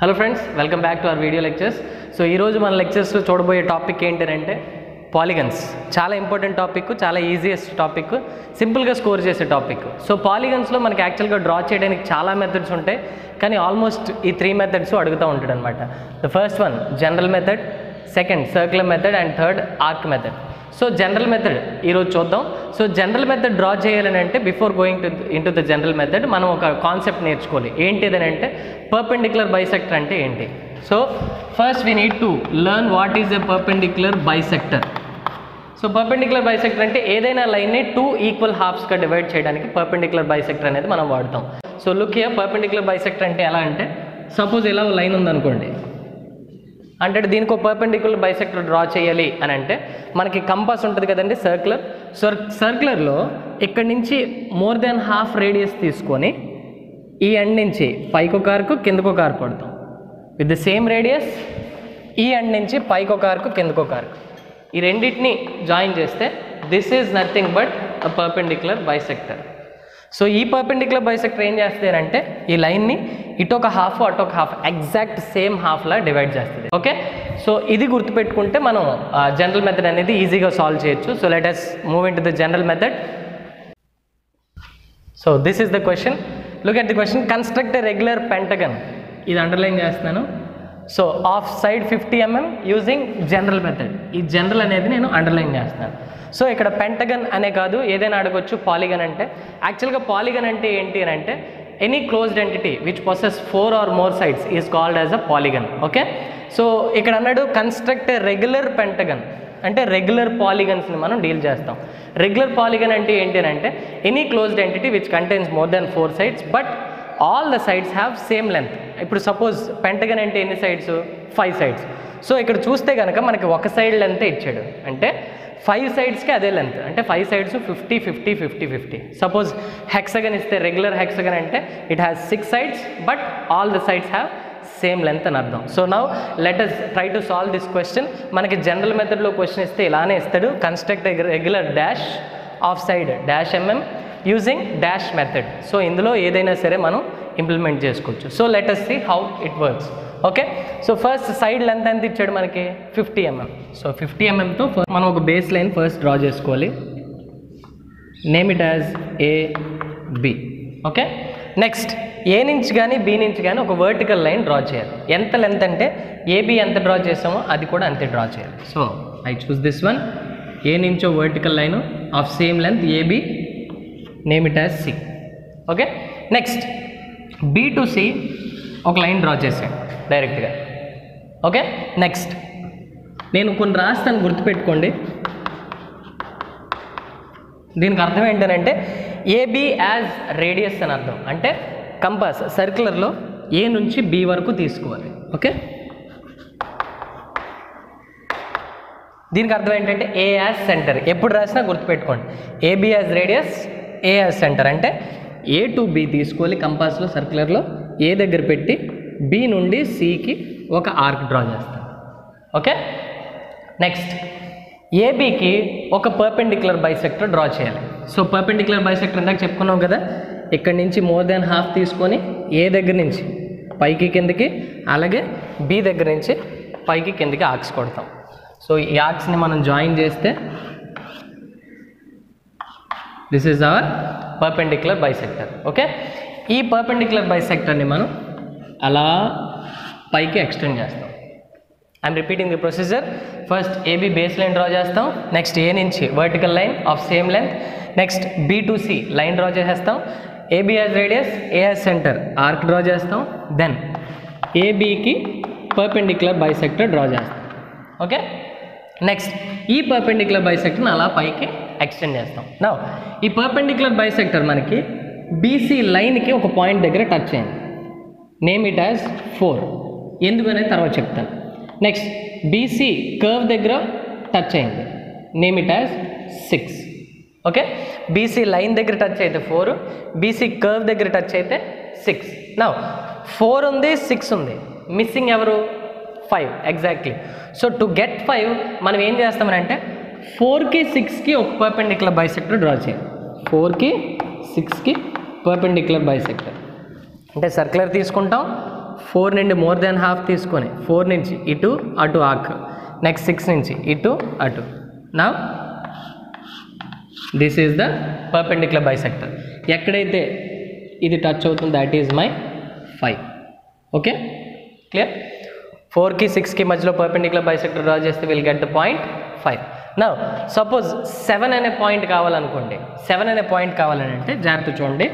Hello friends, welcome back to our video lectures. So ఈరోజు మన లెక్చర్స్లో చూడబోయే టాపిక్ ఏంటంటే పాలిగన్స్. చాలా ఇంపార్టెంట్ టాపిక్, చాలా ఈజియెస్ట్ టాపిక్, సింపుల్గా స్కోర్ చేసే టాపిక్. సో పాలిగన్స్లో మనకి యాక్చువల్గా డ్రా చేయడానికి చాలా మెథడ్స్ ఉంటాయి, కానీ ఆల్మోస్ట్ ఈ 3 మెథడ్స్ అడుగుతూ ఉంటాడు అనమాట. The first one general method, second circular method and third arc method. So general method ఈరోజు చూద్దాం. సో జనరల్ మెథడ్ డ్రా చేయాలని అంటే before going into the general method మనం ఒక కాన్సెప్ట్ నేర్చుకోవాలి. ఏంటిదని అంటే పర్పెండిక్యులర్ బైసెక్టర్ అంటే ఏంటి. So first we need to learn what is a perpendicular bisector. So perpendicular bisector అంటే ఏదైనా లైన్ని 2 ఈక్వల్ హాఫ్స్గా డివైడ్ చేయడానికి పర్పెండిక్యులర్ బైసెక్టర్ అనేది మనం వాడతాం. So look here, perpendicular bisector అంటే ఎలా అంటే సపోజ్ ఇలా లైన్ ఉందనుకోండి, అంటే దీనికి ఒక పర్పెండిక్యులర్ బైసెక్టర్ డ్రా చేయాలి అని అంటే మనకి కంపాస్ ఉంటుంది కదండి, సర్క్యులర్. సో సర్క్యులర్లో ఇక్కడి నుంచి మోర్ దెన్ హాఫ్ రేడియస్ తీసుకొని ఈ ఎండ్ నుంచి పైకి ఒక ఆర్కు కిందకు ఒక ఆర్కు కొడతాం. విత్ ద సేమ్ రేడియస్ ఈ ఎండ్ నుంచి పైకి ఒక ఆర్కు కిందకు ఒక ఆర్కు, ఈ రెండింటిని జాయిన్ చేస్తే this is nothing but a perpendicular bisector. So ఈ పర్పెండిక్యులర్ బైసెక్టర్ ఏం చేస్తుంది అంటే ఈ లైన్ని ఇటొక హాఫ్ అటొక హాఫ్ ఎగ్జాక్ట్ సేమ్ హాఫ్లా డివైడ్ చేస్తుంది. ఓకే, సో ఇది గుర్తుపెట్టుకుంటే మనం జనరల్ మెథడ్ అనేది ఈజీగా సాల్వ్ చేయొచ్చు. So let us move into the general method. So this is the question. Look at the question. Construct a regular pentagon. ఇది underline చేస్తున్నాను. So of side 50 mm using general method. ఈ general అనేది నేను underline చేస్తున్నాను. So ఇక్కడ pentagon అనే కాదు, ఏదైనా అడగొచ్చు. పాలిగన్ అంటే యాక్చువల్గా పాలిగన్ అంటే ఏంటి అని అంటే any closed entity which possess 4 or more sides is called as a polygon. Okay, so ఇక్కడ అన్నాడు కన్స్ట్రక్ట్ ఎ రెగ్యులర్ పెంటగన్ అంటే రెగ్యులర్ పాలిగన్స్ని మనం డీల్ చేస్తాం. రెగ్యులర్ పాలిగన్ అంటే ఏంటి అని అంటే any closed entity which contains more than 4 sides but all the sides have same length. ఇప్పుడు సపోజ్ పెంటగన్ అంటే ఎన్ని సైడ్స్? 5 sides. సో ఇక్కడ చూస్తే కనుక మనకి ఒక సైడ్ లెంతే ఇచ్చాడు, అంటే 5 sidesకి అదే లెంత్, అంటే 5 sides 50 50 50 50. సపోజ్ హెక్సగన్ ఇస్తే రెగ్యులర్ హెక్సగన్ అంటే it has 6 sides but all the sides have same length అని అర్థం. So now let us try to solve this question. మనకి జనరల్ మెథడ్లో క్వశ్చన్ ఇస్తే ఇలానే ఇస్తాడు, construct regular dash of side dash mm using dash method. So ఇందులో ఏదైనా సరే మనం ఇంప్లిమెంట్ చేసుకోవచ్చు. So let us see how it works. Okay, so first side length ఎంత ఇచ్చాడు మనకి? 50 mm. సో 50 mmతో మనం ఒక బేస్ లైన్ ఫస్ట్ డ్రా చేసుకోవాలి. Name it as AB. Okay, next A నుంచి కానీ బి నుంచి కానీ ఒక వర్టికల్ లైన్ డ్రా చేయాలి. ఎంత లెంత్ అంటే AB ఎంత డ్రా చేసామో అది కూడా అంతే డ్రా చేయాలి. So I choose this one. A నుంచో vertical line of same length AB, name it as C. Okay, next B to C ఒక లైన్ డ్రా చేసాను డైరెక్ట్గా. ఓకే, నెక్స్ట్ నేను కొన్ని రాస్తాను, గుర్తుపెట్టుకోండి. దీనికి అర్థం ఏంటంటే AB యాజ్ రేడియస్ అని అర్థం, అంటే కంపాస్ సర్క్యులర్లో A నుంచి B వరకు తీసుకోవాలి. ఓకే, దీనికి అర్థం ఏంటంటే A యాజ్ సెంటర్. ఎప్పుడు రాసినా గుర్తుపెట్టుకోండి, AB as radius, A as centre. అంటే A to B తీసుకోవాలి కంపాస్లో సర్క్యులర్లో, A దగ్గర పెట్టి B నుండి Cకి ఒక ఆర్క్ డ్రా చేస్తాం. ఓకే, నెక్స్ట్ ABకి ఒక పర్పెండిక్యులర్ బైసెక్టర్ డ్రా చేయాలి. సో పర్పెండిక్యులర్ బైసెక్టర్ ఇందాక చెప్పుకున్నాం కదా, ఇక్కడ నుంచి మోర్ దెన్ హాఫ్ తీసుకొని A దగ్గర నుంచి పైకి కిందకి, అలాగే B దగ్గర నుంచి పైకి కిందకి ఆర్క్స్ కొడతాం. సో ఈ ఆర్క్స్ని మనం జాయిన్ చేస్తే this is our perpendicular bisector. Okay, ఈ పర్పెండిక్యులర్ బైసెక్టర్ని మనం అలా పైకి ఎక్స్టెండ్ చేస్తాం. I'm repeating the procedure. First AB base line draw చేస్తాం, నెక్స్ట్ A నుంచి vertical line of same length, next B to C line draw చేసేస్తాం, AB as radius, A as centre, arc draw చేస్తాం, then ABకి perpendicular bisector draw చేస్తాం. Okay, next ఈ perpendicular బైసెక్టర్ని అలా పైకి ఎక్స్టెండ్ చేస్తాం. నౌ ఈ పర్పెండిక్యులర్ బైసెక్టర్ మనకి BC లైన్కి ఒక పాయింట్ దగ్గర టచ్ అయింది. Name it as 4. ఎందుకనేది తర్వాత చెప్తాను. నెక్స్ట్ BC కర్వ్ దగ్గర టచ్ అయింది. Name it as 6. Okay, BC line దగ్గర టచ్ అయితే 4, BC కర్వ్ దగ్గర టచ్ అయితే 6. నౌ 4 ఉంది, 6 ఉంది, మిస్సింగ్ ఎవరు? 5. ఎగ్జాక్ట్లీ. సో టు గెట్ 5 మనం ఏం చేస్తామనంటే 4కి 6కి ఒక పర్పెండిక్యులర్ బైసెక్టర్ డ్రా చేయాలి. 4కి 6కి పర్పెండిక్యులర్ బైసెక్టర్ అంటే సర్క్యులర్ తీసుకుంటాం, 4 నుండి మోర్ దాన్ హాఫ్ తీసుకొని 4 నుంచి ఇటు అటు ఆర్క్, నెక్స్ట్ 6 నుంచి ఇటు అటు. నా this is the perpendicular bisector. ఎక్కడైతే ఇది టచ్ అవుతుంది that is my 5. Okay, clear? 4కి 6కి మధ్యలో పర్పెండిక్యులర్ బైసెక్టర్ డ్రా చేస్తే will get the point 5. Now suppose 7 అనే పాయింట్ కావాలనుకోండి. 7 అనే పాయింట్ కావాలని అంటే జాగ్రత్త చూడండి.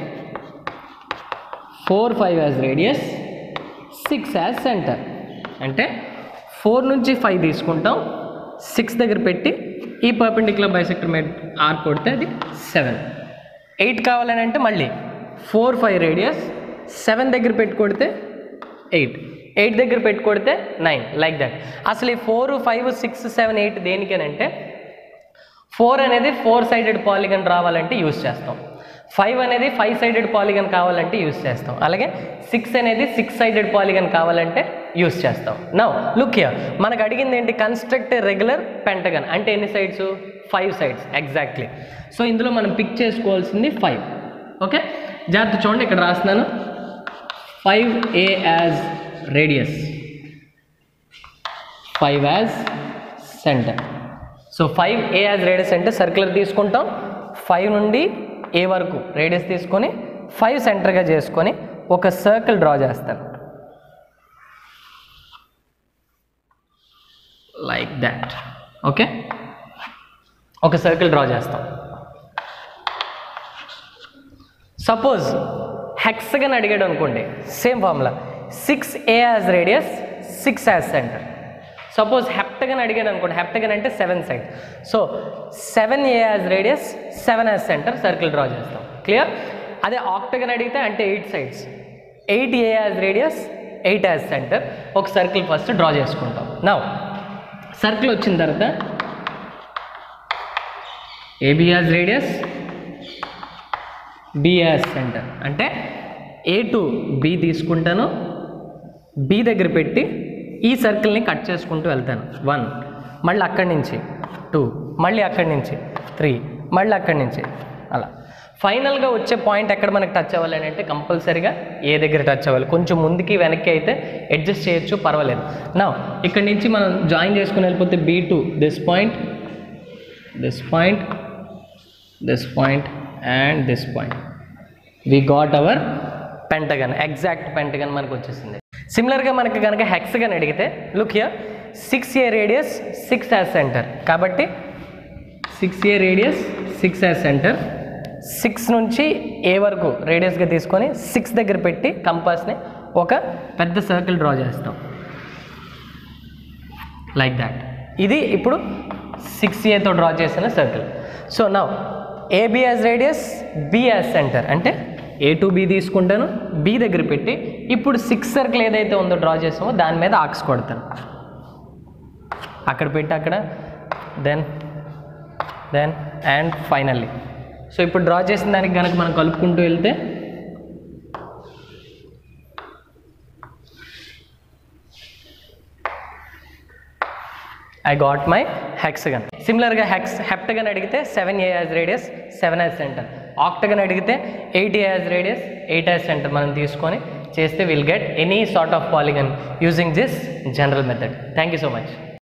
4, 5 యాజ్ రేడియస్, 6 యాజ్ సెంటర్. అంటే 4 నుంచి 5 తీసుకుంటాం, 6 దగ్గర పెట్టి ఈ పర్పెండిక్యులర్ బైసెక్టర్ మీద ఆర్క్ కొడితే అది 7. 8 కావాలని అంటే మళ్ళీ 4, 5 రేడియస్, 7 దగ్గర పెట్టి కొడితే 8, 8 దగ్గర పెట్టి కొడితే 9, లైక్ దట్. అసలు ఈ 4, 5, 6, 7, 8 దేనికేనంటే 4 అనేది 4 సైడెడ్ పాలిగన్ రావాలంటే యూజ్ చేస్తాం, 5 అనేది 5 సైడెడ్ పాలిగన్ కావాలంటే యూజ్ చేస్తాం, అలాగే 6 అనేది 6 సైడెడ్ పాలిగన్ కావాలంటే యూజ్ చేస్తాం. నౌ లుక్ హియర్, మనకు అడిగింది ఏంటి? Construct a regular pentagon. అంటే ఎన్ని సైడ్స్? 5 sides exactly. సో ఇందులో మనం పిక్ చేసుకోవాల్సింది 5. ఓకే, జాగ్రత్త చూడండి, ఇక్కడ రాస్తున్నాను 5A as radius, 5 as centre. So 5A as radius అంటే సర్క్యులర్ తీసుకుంటాం, 5 నుండి A వరకు రేడియస్ తీసుకొని 5 సెంటర్గా చేసుకొని ఒక సర్కిల్ డ్రా చేస్తాను, లైక్ దాట్. ఓకే, ఒక సర్కిల్ డ్రా చేస్తాం. సపోజ్ హెక్సగన్ అడిగాడు అనుకోండి, same formula 6A as radius, 6 as centre. Suppose heptagon అడిగాడు అనుకోండి, హెప్టగన్ అంటే 7 side. So 7A as radius, 7 as centre, circle draw చేస్తాం. క్లియర్? అదే ఆక్టగన్ అడిగితే అంటే 8 sides, 8A as radius, 8 as centre, ఒక సర్కిల్ ఫస్ట్ డ్రా చేసుకుంటాం. నౌ సర్కిల్ వచ్చిన తర్వాత AB as radius, B as centre. అంటే A టు B తీసుకుంటాను, B దగ్గర పెట్టి ఈ సర్కిల్ని కట్ చేసుకుంటూ వెళ్తాను. 1, మళ్ళీ అక్కడి నుంచి 2, మళ్ళీ అక్కడి నుంచి 3, మళ్ళీ అక్కడి నుంచి అలా. ఫైనల్గా వచ్చే పాయింట్ ఎక్కడ మనకి టచ్ అవ్వాలి అని అంటే కంపల్సరీగా ఏ దగ్గర టచ్ అవ్వాలి. కొంచెం ముందుకి వెనక్కి అయితే అడ్జస్ట్ చేయొచ్చు, పర్వాలేదు. నా ఇక్కడి నుంచి మనం జాయిన్ చేసుకుని వెళ్ళిపోతే B to this point, this point, this point and this point, we got our pentagon. Exact pentagon మనకు వచ్చేసింది. సిమిలర్గా మనకి కనుక హెక్సగన్ అడిగితే look here 6A radius, 6 as centre. కాబట్టి 6A రేడియస్, 6 యాజ్ సెంటర్, 6 నుంచి A వరకు రేడియస్గా తీసుకొని 6 దగ్గర పెట్టి కంపాస్ని ఒక పెద్ద సర్కిల్ డ్రా చేస్తాం, లైక్ దాట్. ఇది ఇప్పుడు 6Aతో డ్రా చేసిన circle. So now AB as radius, B as centre. అంటే A టు B తీసుకుంటాను, B దగ్గర పెట్టి ఇప్పుడు 6 సర్కిల్ ఏదైతే ఉందో డ్రా చేసామో దాని మీద ఆర్క్స్ కొడతాను, అక్కడ పెట్టి అక్కడ, దెన్ అండ్ ఫైనల్లీ. సో ఇప్పుడు డ్రా చేసిన దానికి కనుక మనం కలుపుకుంటూ వెళ్తే I got my hexagon. సిమిలర్గా హెప్టగన్ అడిగితే 7A as radius, 7 as centre. Octagon అడిగితే 8A as radius, 8 as centre మనం తీసుకొని చేస్తే will get any sort of polygon using this general method. Thank you so much.